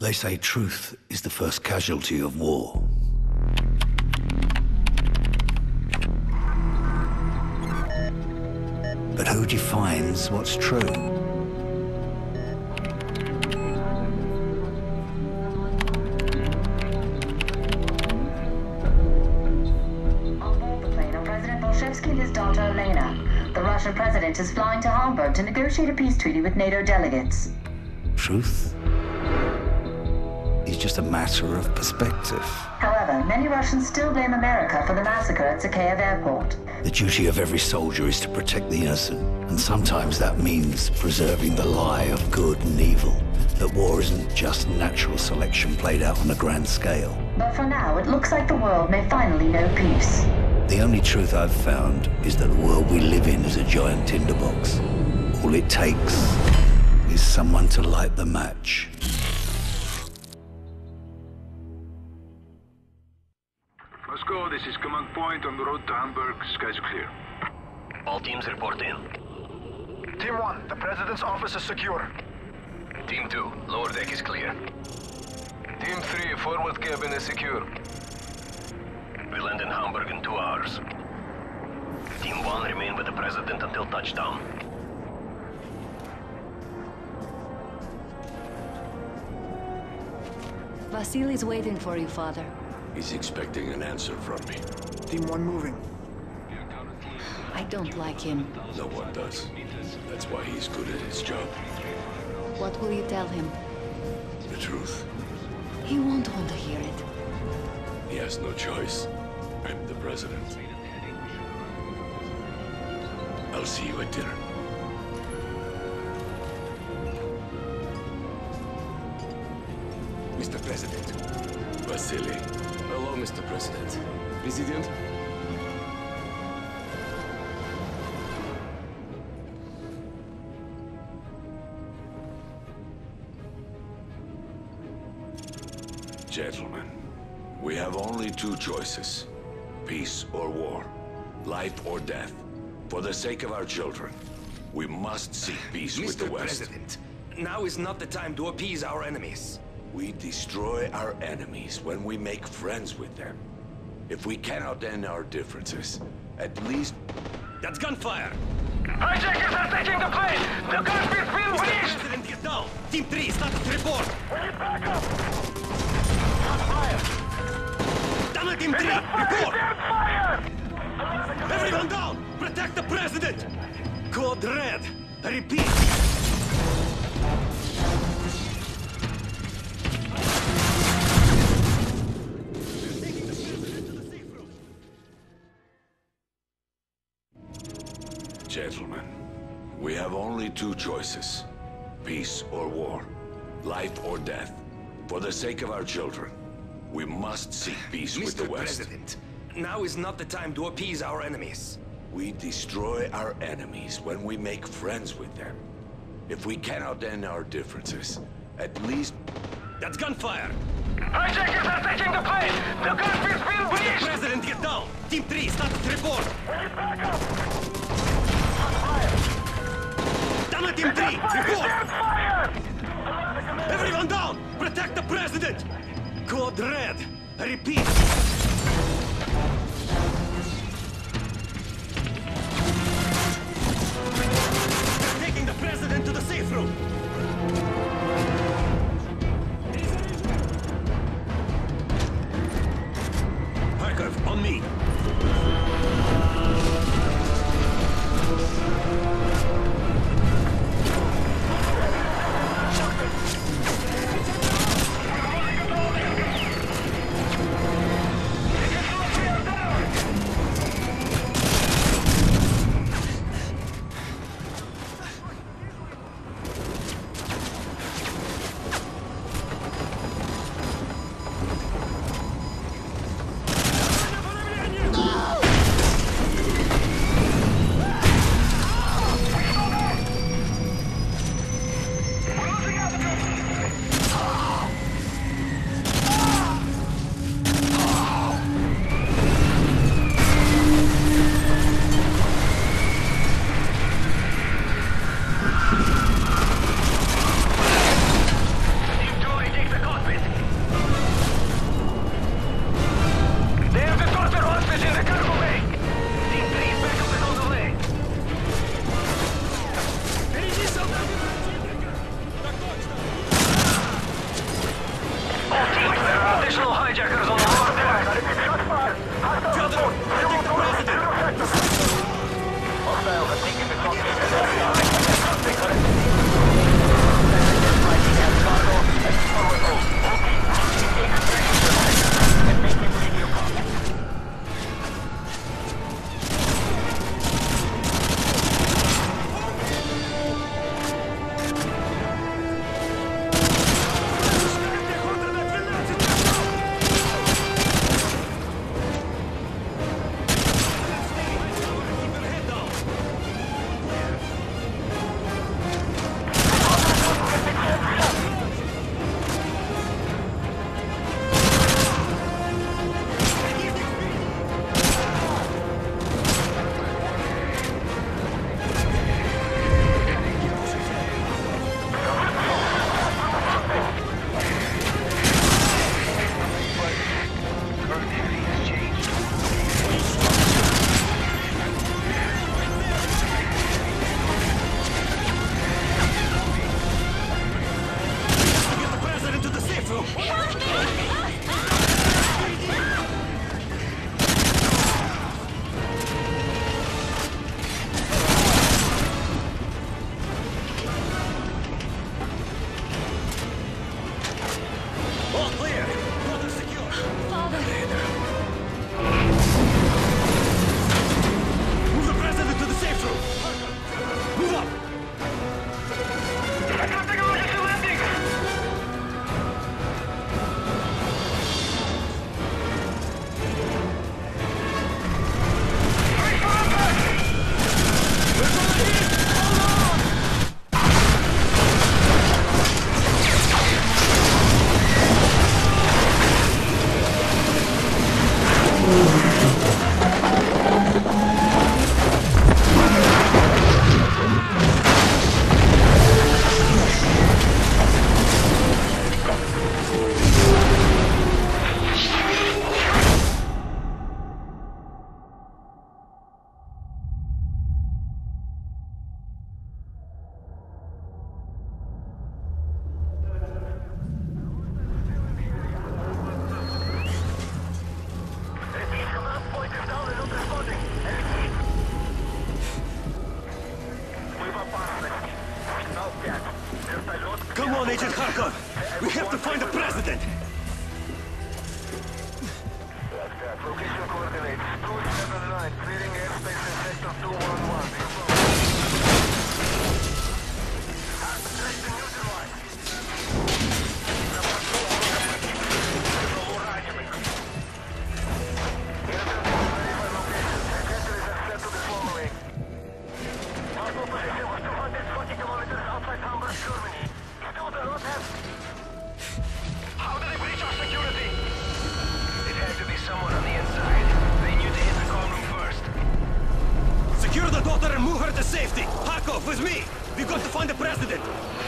They say truth is the first casualty of war. But who defines what's true? And his daughter Elena. The Russian president is flying to Hamburg to negotiate a peace treaty with NATO delegates. Truth is just a matter of perspective. However, many Russians still blame America for the massacre at Zakhaev Airport. The duty of every soldier is to protect the innocent, and sometimes that means preserving the lie of good and evil. That war isn't just natural selection played out on a grand scale. But for now, it looks like the world may finally know peace. The only truth I've found is that the world we live in is a giant tinderbox. All it takes is someone to light the match. Moscow, this is command point on the road to Hamburg. Skies are clear. All teams report in. Team 1, the President's office is secure. Team 2, lower deck is clear. Team 3, forward cabin is secure. We land in Hamburg in 2 hours. Team 1 remain with the President until touchdown. Vasily's waiting for you, Father. He's expecting an answer from me. Team 1 moving. I don't like him. No one does. That's why he's good at his job. What will you tell him? The truth. He won't want to hear it. He has no choice. I'm the President. I'll see you at dinner. Mr. President. Vasily. Hello, Mr. President. President? Gentlemen, we have only 2 choices. Peace or war. Life or death. For the sake of our children, we must seek peace with the West. Mr. President, now is not the time to appease our enemies. We destroy our enemies when we make friends with them. If we cannot end our differences, at least... That's gunfire! Hijackers are taking the plane! The cockpit's being Mr. breached! President, get down! Team 3, status report! We need backup! Tunnel Team 3, report! Fire! Everyone down! Protect the President! Code Red! I repeat! Gentlemen, we have only 2 choices. Peace or war. Life or death. For the sake of our children, we must seek peace with the West. Mr. President, now is not the time to appease our enemies. We destroy our enemies when we make friends with them. If we cannot end our differences, at least... That's gunfire! Hijackers are taking the plane! The cockpit's being Mr. breached! President, get down! Team 3, status report! We need backup! Tunnel Team 3, report! Fire! Everyone down! Protect the President! Code Red! I repeat! They're taking the President to the safe room! Harkov, on me! Agent Kharkov. We have to find the president. Location coordinates 279, clearing airspace in sector 211. How did they breach our security? It had to be someone on the inside. They knew to hit the call room first. Secure the daughter and move her to safety. Kharkov, with me. We've got to find the president.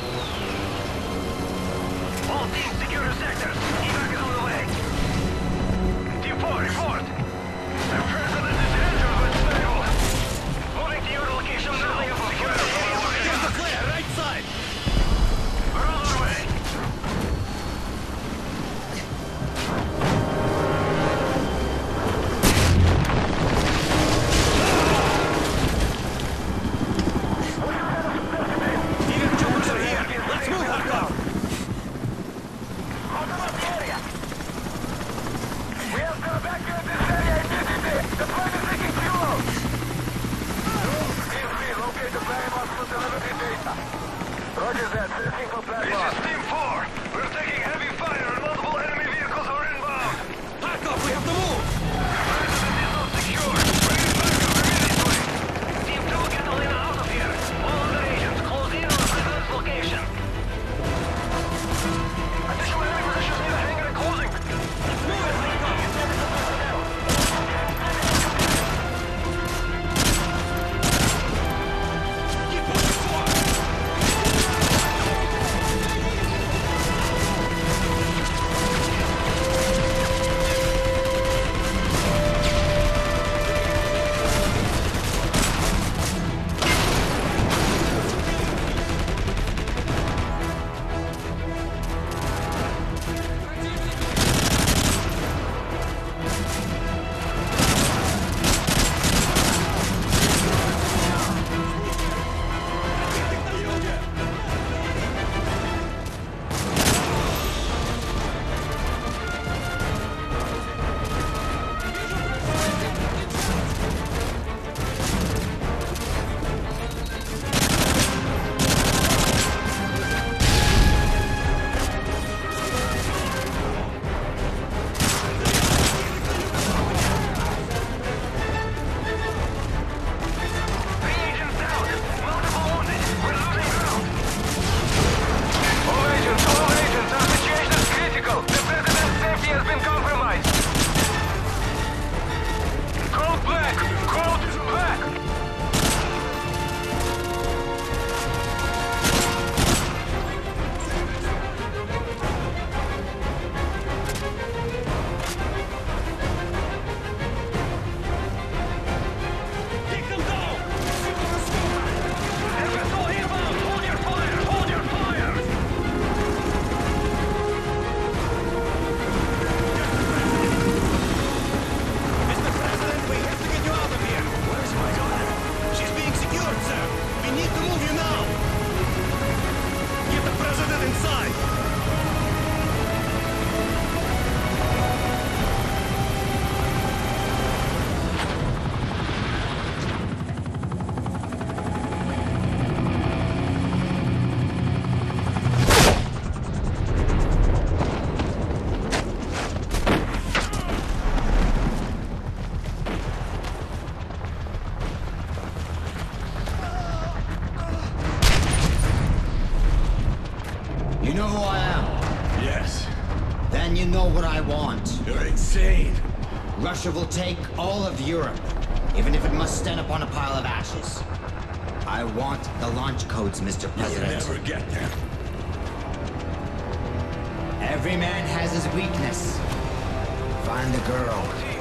All teams secure the sectors. Evac is on the way. Team 4, report. The president is injured but stable. Moving to your location now. Secure the area. Here's the flare, right side. We're on our way. Even choppers are here. Let's move, Kharkov. Open up the area. We have to evacuate this area immediately. The plane is leaking fuel. Team 3, locate the black box for delivery data. Roger that. Searching for black This box. is Team 4. We're taking heavy fire and multiple enemy vehicles are inbound. Kharkov, we have to move. President is not secure. Bring it back up immediately. Team 2, get Elena out of here. All other agents, close in on the president's location. Additional enemy positions near the hangar and closing. Let's move it, Kharkov. Keep pushing forward. You know who I am? Yes. Then you know what I want. You're insane. Russia will take all of Europe, even if it must stand upon a pile of ashes. I want the launch codes, Mr. President. You'll never get them. Every man has his weakness. Find the girl.